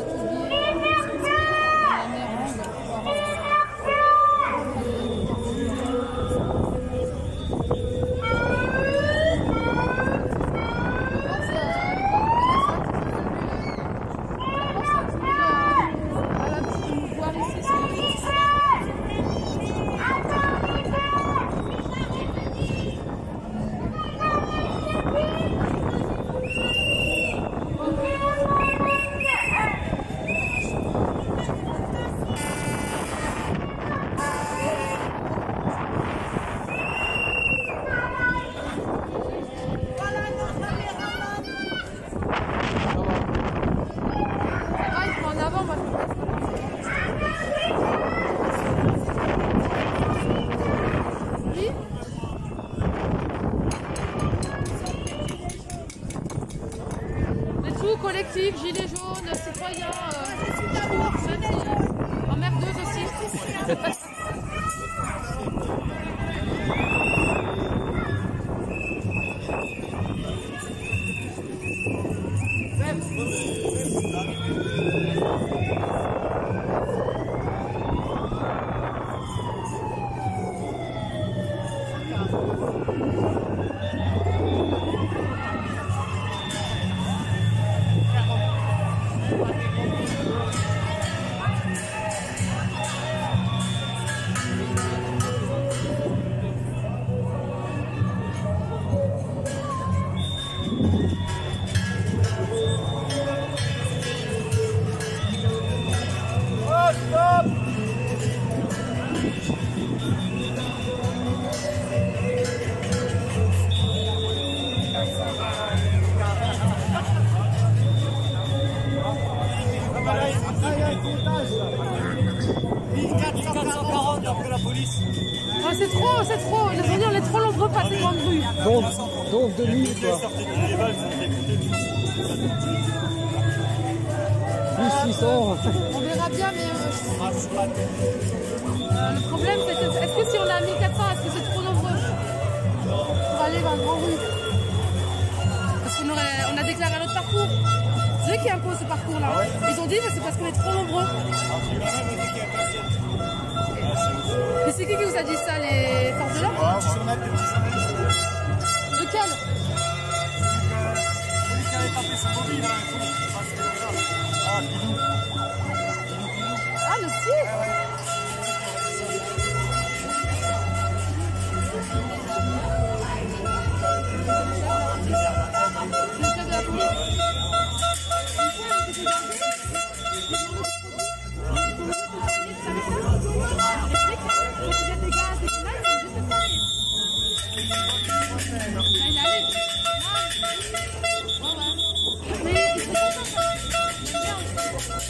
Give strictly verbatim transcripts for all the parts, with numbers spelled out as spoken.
Collectif, gilets jaunes, citoyens, euh, emmerdeuse aussi. Ah, c'est trop, c'est trop. Je veux dire, on est trop nombreux pour passer grande rue. Donc, donc de nuit, quoi. Plus six cents. On verra bien, mais euh, euh, le problème, c'est que est-ce que si on a mille quatre cents, est-ce que c'est trop nombreux pour aller dans le grand rue? Parce qu'on aurait, on a déclaré un autre parcours. C'est eux qui imposent ce parcours-là. Ah ouais. Ils ont dit, mais c'est parce qu'on est trop nombreux. Mais c'est qui qui vous a dit ça, les forces de l'ordre? Lequel? Celui qui avait tapé son mobile, ah, le petit? Le chef de la police? Mais il faut pas faire ça.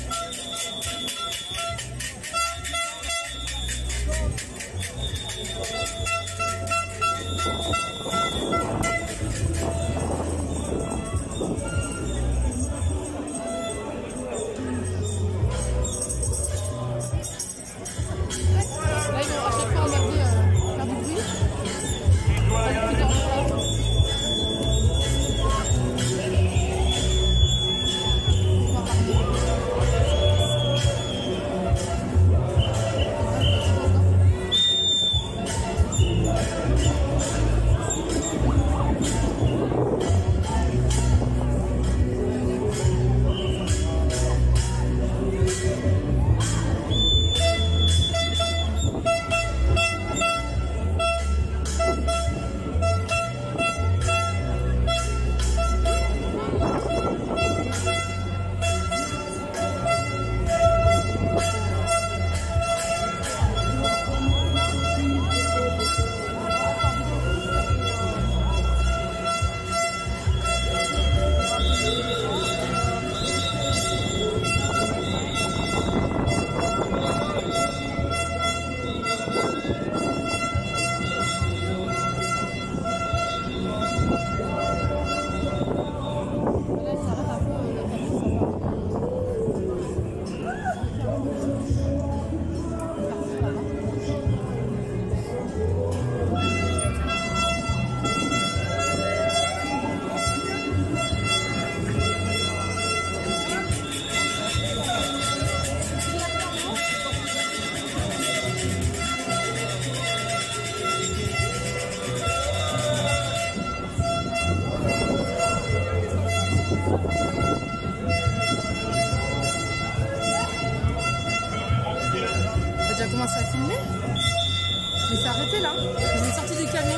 commencé à filmer. Mais c'est arrêté là. Je l'ai sorti du camion.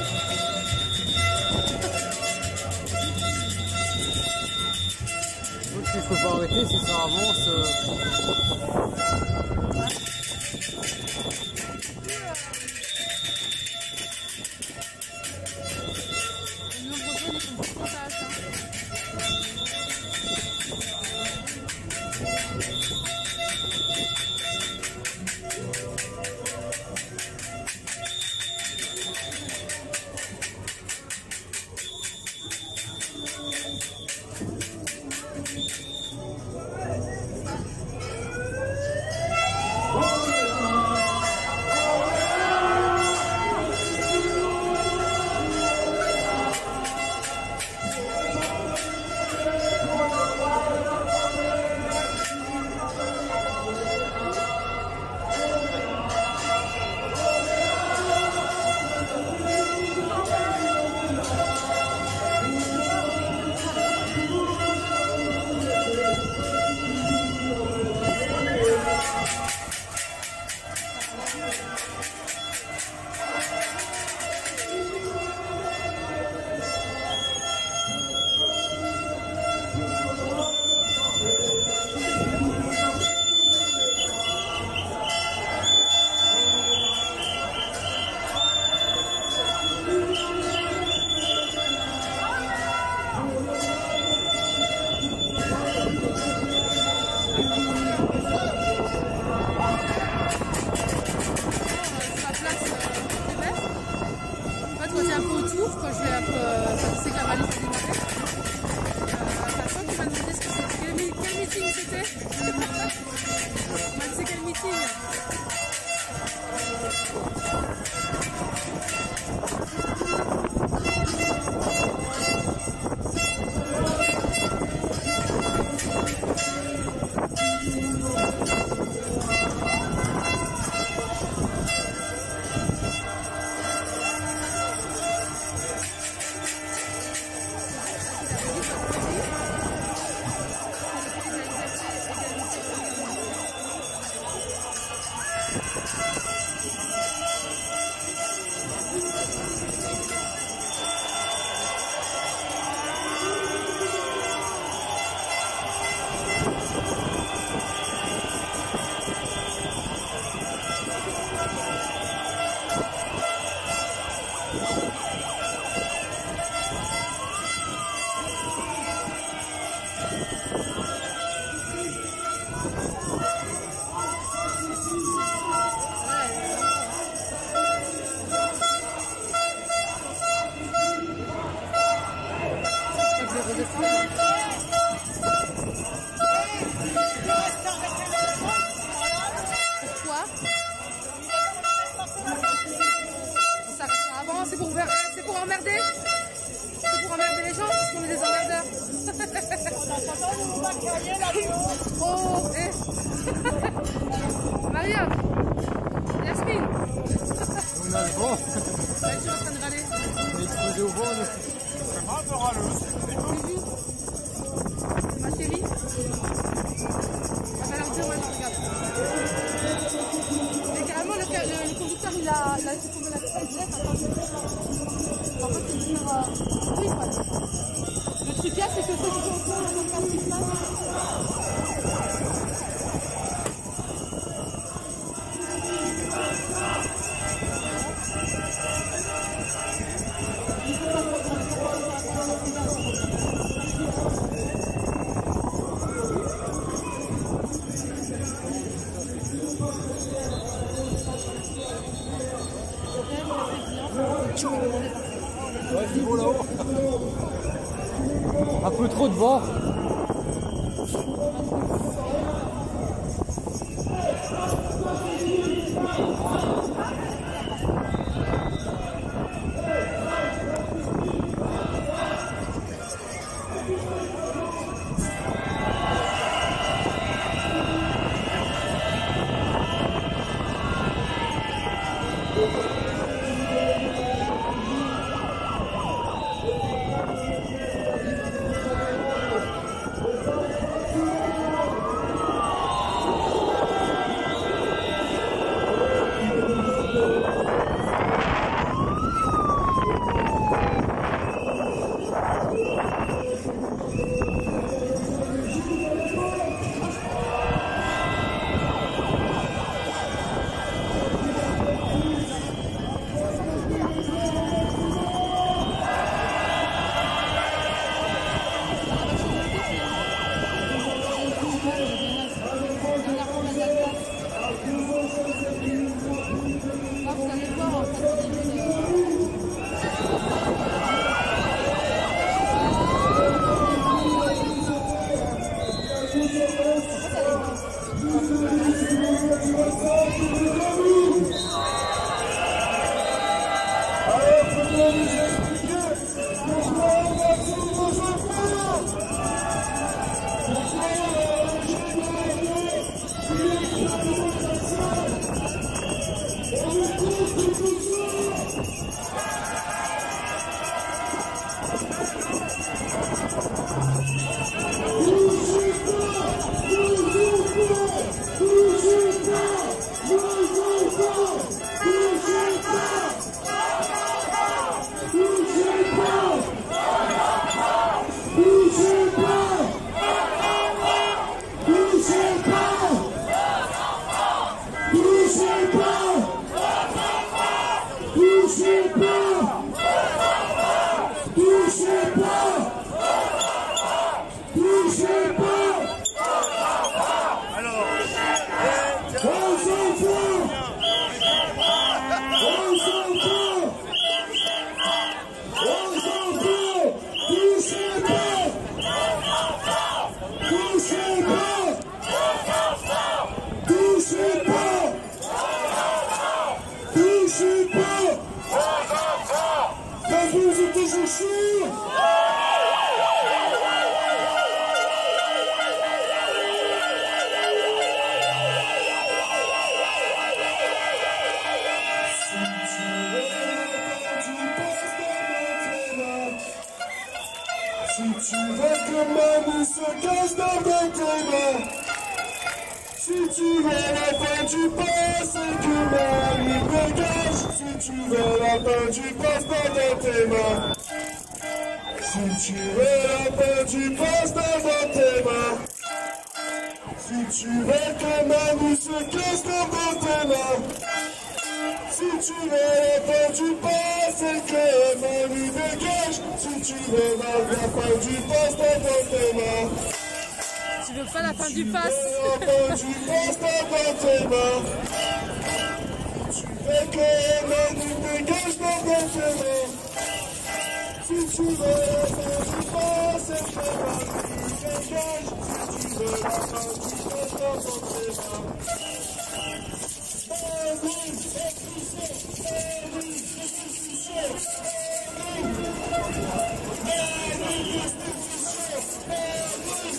Donc il faut pas arrêter si ça avance. Euh... Les nombreux zones, ils sont beaucoup trop tâches. Un peu autour quand je vais un peu euh, quand c'est que la valise alimentaire. Euh, Vincent qui m'a demandé ce que c'était. Quel, quel meeting c'était? Il m'a dit c'est quel meeting? C'est pour, c'est pour emmerder. C'est pour emmerder les gens parce qu'on est des emmerdeurs. Oh, eh. Maria, Yasmine. On a le vent. Ouais, je suis en train de râler. On est explosé au vent. Comment on aura le Bisous. Ma chérie. On va leur dire, ouais, non, regarde. Mais carrément, le, le, le conducteur, il a, il a fait tomber la tête. En fait, c'est sur... Euh... Oui, voilà. Le truc là, c'est que ceux qui sont au fond, ils ont pas de place. Ouais, c'est beau là-haut. Un peu trop de vent. Tu veux pas la fin du pass? Fais que la nuit dégage dans tes mains. Si tu veux la fin du pass, c'est que la nuit dégage. Si tu veux la fin du pass dans tes mains. Paris, expulsé, Paris, expulsé, Paris, Paris, expulsé, Paris,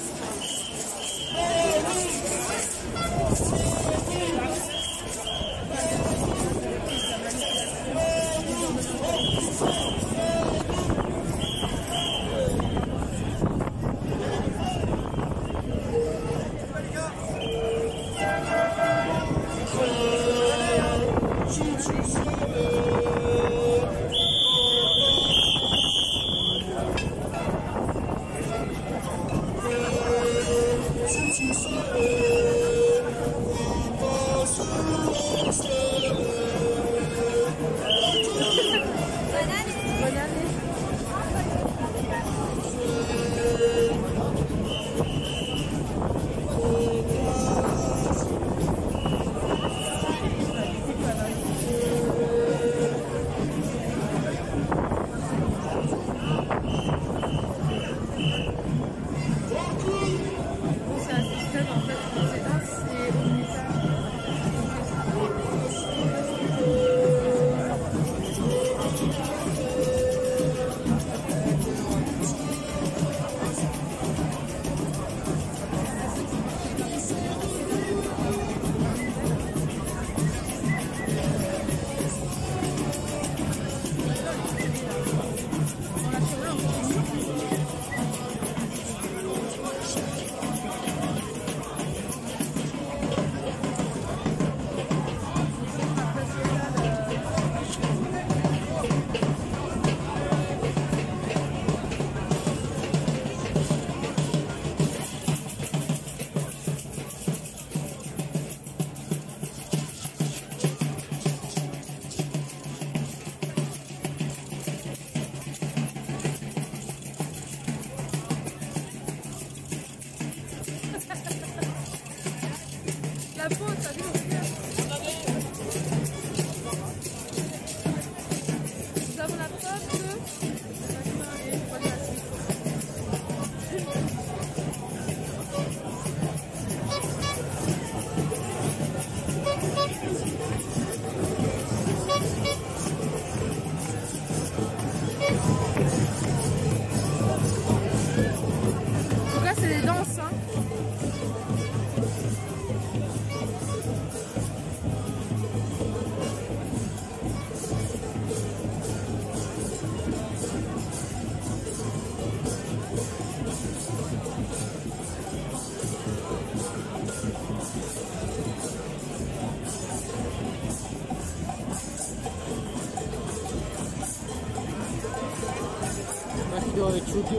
La peau, ça dure. Nous avons la preuve que... voiture avec choqué.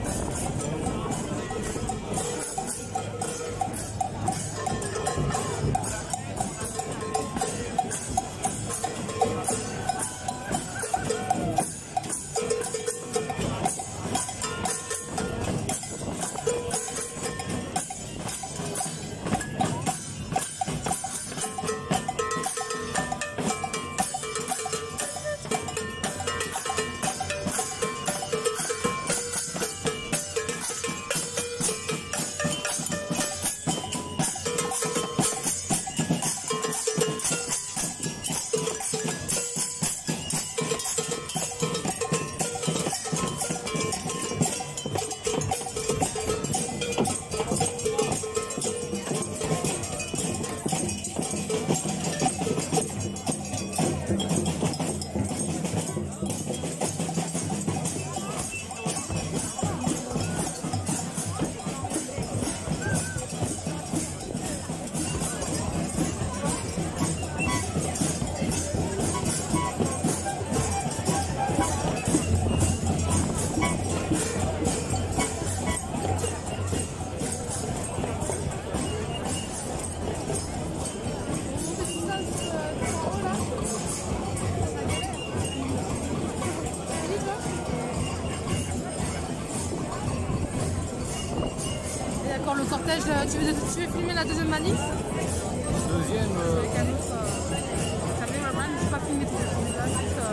Le cortège, tu veux, tu veux filmer la deuxième manif? Deuxième. Euh... Avec un autre euh, caméraman, je ne vais pas filmer tout ça, juste euh,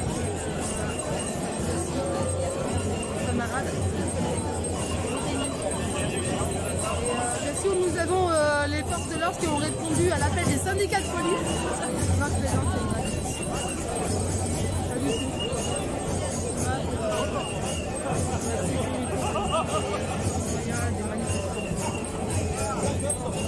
camarade. Et euh, bien sûr, nous avons euh, les forces de l'ordre qui ont répondu à l'appel des syndicats de police. Non, je plaisante, c'est une manif. Pas du tout. Là, pour, euh, la sécurité. Il y a des manifestations.